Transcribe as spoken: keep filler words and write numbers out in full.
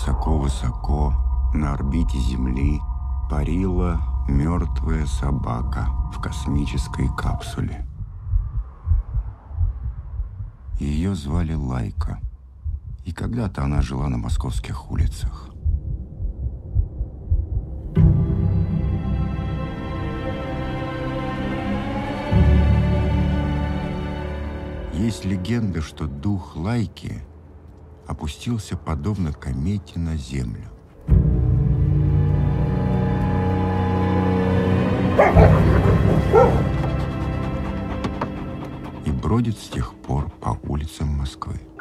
Высоко-высоко на орбите Земли парила мертвая собака в космической капсуле. Ее звали Лайка, и когда-то она жила на московских улицах. Есть легенда, что дух Лайки опустился подобно комете на Землю. И бродит с тех пор по улицам Москвы.